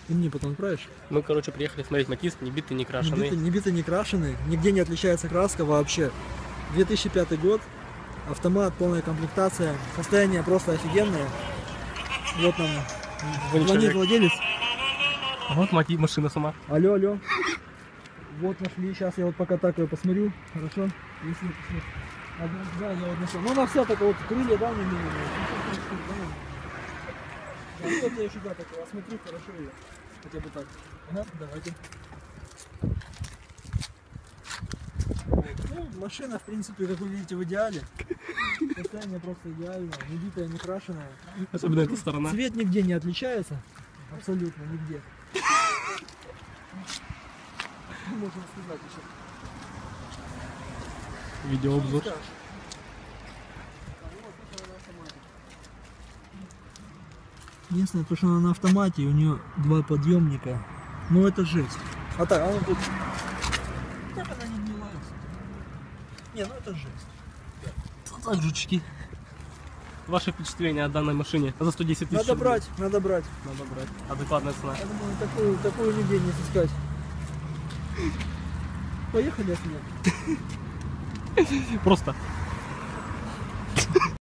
Ты мне потом отправишь? Мы, короче, приехали смотреть Матис, не битый, не крашеный. Не битый, не крашеный, нигде не отличается краска вообще. 2005 год, автомат, полная комплектация, состояние просто офигенное. Вот нам звонит владелец. Вот машина сама. Алло, алло. Вот нашли, сейчас я вот пока так ее посмотрю, хорошо? Если да, я вот нашел. Ну она вся такая вот, крылья, да, не мимо. А вот я еще да, так осмотрю хорошо ее. Хотя бы так. Ага, давайте. Ну, машина, в принципе, как вы видите, в идеале. Состояние просто идеальное, не битая, не крашеная. Особенно эта сторона. Цвет нигде не отличается. Абсолютно нигде. Можно сказать еще. Видеообзор. Единственное, то, что она на автомате, и у нее два подъемника. Ну это жесть. А так, она тут... Как она не гнилая? Не, ну это жесть. Так, жучки. Ваше впечатление о данной машине за 110 тысяч? Надо брать, надо брать. Надо брать. Адекватная цена. Я думаю, такую нигде не искать. Поехали от меня. Просто